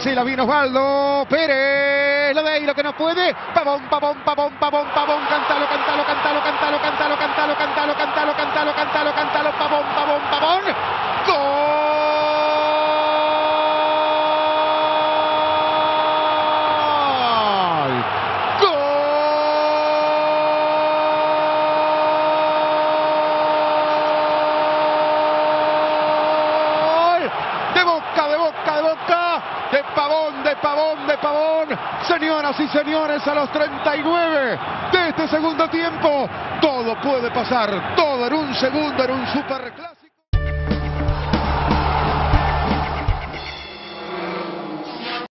Sí, la vino Osvaldo Pérez. Lo de ahí lo que no puede. Pavón, Pavón, Pavón, Pavón, Pavón. Cántalo, cántalo, cántalo, cántalo, cántalo, cántalo, cántalo, cántalo, cántalo, cántalo, cántalo. Pavón, Pavón, Pavón. ¡Gol! De Pavón, de Pavón, de Pavón. Señoras y señores, a los 39 de este segundo tiempo, todo puede pasar, todo en un segundo, en un superclásico.